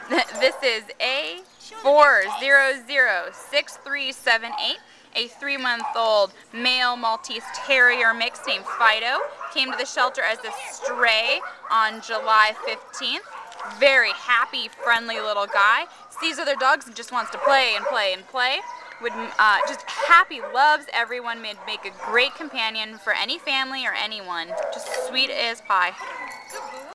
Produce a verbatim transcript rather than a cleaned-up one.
This is A four zero zero six three seven eight, a three-month-old male Maltese Terrier mix named Fido. Came to the shelter as a stray on July fifteenth. Very happy, friendly little guy. Sees other dogs and just wants to play and play and play. Would uh, just happy, loves everyone, would make a great companion for any family or anyone. Just sweet as pie.